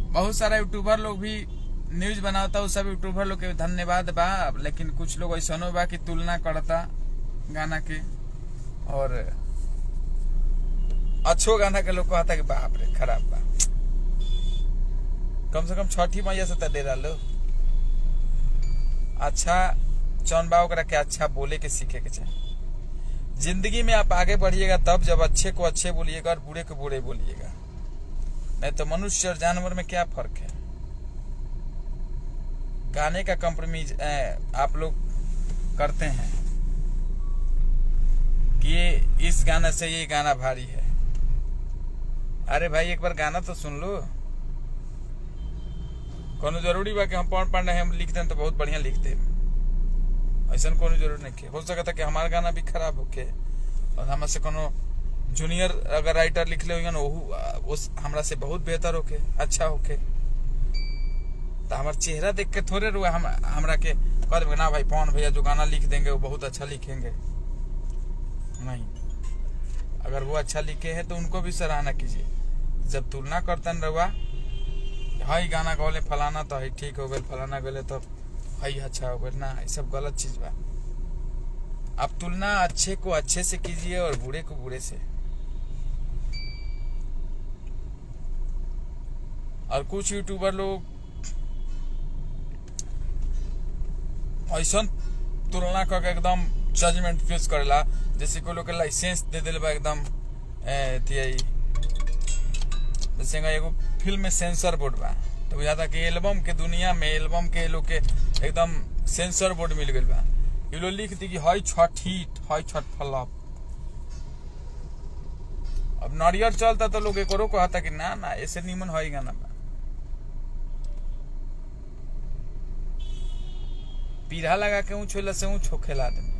बहुत सारा यूट्यूबर लोग भी न्यूज बनाता, सब यूट्यूबर लोग के धन्यवाद बा, लेकिन कुछ लोग ऐसा बा कि तुलना करता गाना के, और अच्छो गाना के लोग कहता कि बाप रे खराब बा। कम से कम छठी मैया से तो डेरा लो। अच्छा चौन बा ओकरा के अच्छा बोले के सीखे के चाहिए। जिंदगी में आप आगे बढ़िएगा तब जब अच्छे को अच्छे बोलिएगा और बुरे को बुरे बोलिएगा, नहीं तो मनुष्य और जानवर में क्या फर्क है। गाने का कंप्रोमाइज आप लोग करते हैं कि ये इस गाने से ये गाना भारी है। अरे भाई एक बार गाना तो सुन लो। कोनो जरूरी बा कि हम पढ़ हम लिखते हैं तो बहुत बढ़िया लिखते हैं, ऐसा कोनो जरूरी नहीं। हो सकता कि हमारा गाना भी खराब होके और हमसे कोनो जूनियर अगर राइटर लिख ले हो उस हमरा से बहुत बेहतर होके अच्छा होके, तो हमारा चेहरा देख के थोड़े रुआ हमरा के कह देंगे ना भाई पवन भैया जो गाना लिख देंगे वो बहुत अच्छा लिखेंगे। नहीं, अगर वो अच्छा लिखे हैं तो उनको भी सराहना कीजिए। जब तुलना करतन रहुआ हई गाना गौले फलाना तो हई ठीक हो गए, फलाना गले तो हई अच्छा हो गए, ना ये सब गलत चीज बा। आप तुलना अच्छे को अच्छे से कीजिए और बुरे को बुरे से। और कुछ यूट्यूबर लोग ऐसा तुलना करके एकदम जजमेंट फेस करेला, जैसे कोई लोग के लाइसेंस दे दिले बा एकदम जैसे एगो फिल्म में सेंसर बोर्ड बा, तो बुझाता कि एल्बम के दुनिया में एल्बम के लोग के एकदम सेंसर बोर्ड मिल गई बा। ये लोग लिख दी कि हई छठ हिट, हई छठ फ्लॉप। अब नारियल चलता तो लोग एकरो कहता कि ना ना ऐसे नीमन हई गाना बा। पीढ़ा लगा के ऊँच होला से ऊँच होखेला दे,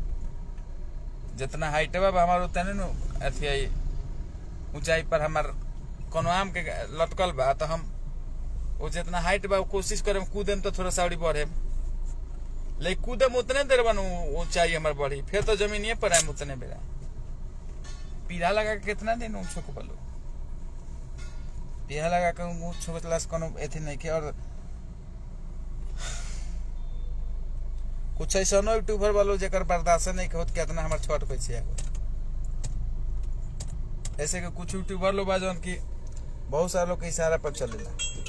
जितना हाइट बा हमार उतने न अथी ऊंचाई पर हमार कोनो आम के लटकल बा, तो हम वो जितना हाइट बा कोशिश करे कूदे तो थोड़ा सा बढ़े, लेकिन कूदे में उतने देर बन ऊंचाई हमार बढ़ी, फिर तो जमीनिए पर आए उतने बेरा। पीढ़ा लगा के कितना दिन ऊँच को बोलो, पीढ़ा लगा के ऊँच होतला से कोनो एथी नहीं के। और कुछ ऐसा यूट्यूबर वालों जेकर बर्दाश्त नहीं होत कितना हमार छठ कैसे है। ऐसे कि कुछ यूट्यूबर लोग बाजन की बहुत सारे लोग के इशारा पर चलेला।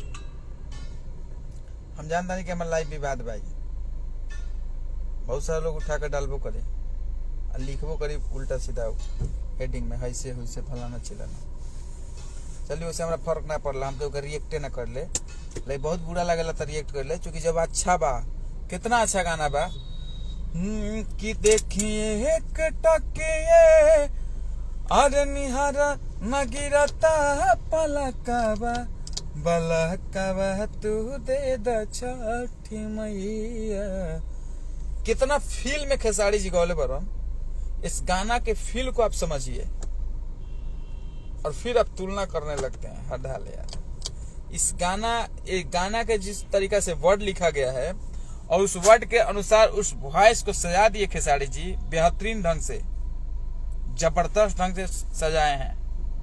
हम जानता नहीं कि हमारे लाइफ विवाद भाई बहुत सारे लोग उठा कर डालबो करे और लिखबो करी उल्टा सीधा हेडिंग में हैसे हुईसे फलाना चिलाना। चलिए वैसे हमारा फर्क ना पड़ला, हम तो रिएक्टे ना कर ले, लेकिन बहुत बुरा लगेला तो रिएक्ट कर ले। चूंकि जब अच्छा बा, कितना अच्छा गाना बा कि देखिए एक टकिए अरे निहारा न गिरता पलकवा बलकवा तू दे द छठी मैया। कितना फील में खेसारी जी गौले बरन। इस गाना के फील को आप समझिए और फिर आप तुलना करने लगते हैं। हटाले यार, इस गाना के जिस तरीका से वर्ड लिखा गया है और उस वर्ड के अनुसार उस वॉइस को सजा दिए खेसारी जी बेहतरीन ढंग से, जबरदस्त ढंग से सजाए हैं।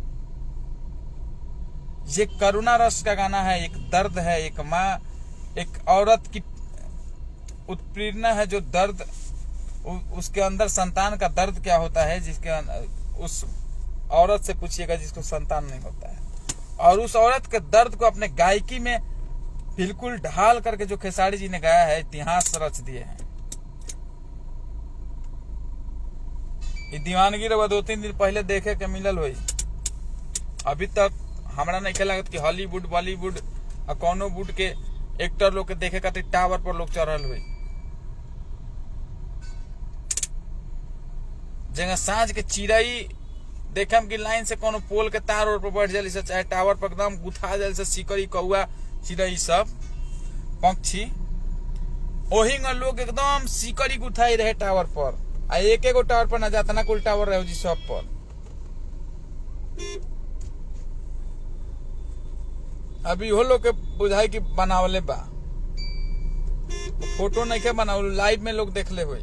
ये करुणा रस का गाना है, एक दर्द है, एक माँ एक औरत की उत्प्रेरणा है, जो दर्द उसके अंदर संतान का दर्द क्या होता है, जिसके उस औरत से पूछिएगा जिसको संतान नहीं होता है, और उस औरत के दर्द को अपने गायकी में बिल्कुल ढाल करके जो खेसारी जी ने गाया है, इतिहास रच दिए हैं। ये दीवानगी रवा 2-3 दिन पहले देखे के मिलल हुई, अभी तक हमरा नहीं लागत कि हॉलीवुड बॉलीवुड और कौनो वुड के एक्टर लोग के देखे खातिर टावर पर लोग चढ़ल हुई। जगह सांझ के चिड़ई देखम कि लाइन से कोनो पोल के तार पर बैठ जाली से, चाहे टावर पर एकदम गुथा जाली से, सिकड़ी कौआ चिड़ई सब पंक्षी ओही लोग एकदम सिकड़ी गुथाई रहे टावर पर। आ एक एगो टावर पर न जाता ना कुल टावर रहे जी सब पर। अभी हो लोग के बुझाई की बनावले बा, फोटो नहीं के बनावल, लाइव में लोग देख ले हुए।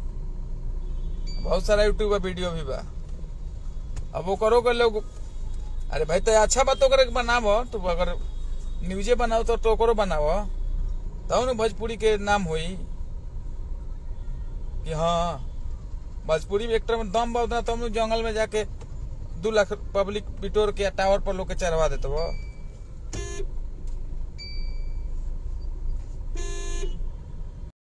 बहुत सारा यूट्यूब वीडियो भी बा। अब वो करो के लोग, अरे भाई तो अच्छा बात तो बनाबो, तो अगर न्यूजे बनाओ तो ओकरो बनाओ, तब न भोजपुरी के नाम होई कि हाँ भोजपुरी एक्टर में दम बा उतना, तब जंगल में जाके 2 लाख पब्लिक बिटोर के टावर पर लोग के चढ़वा देते वो।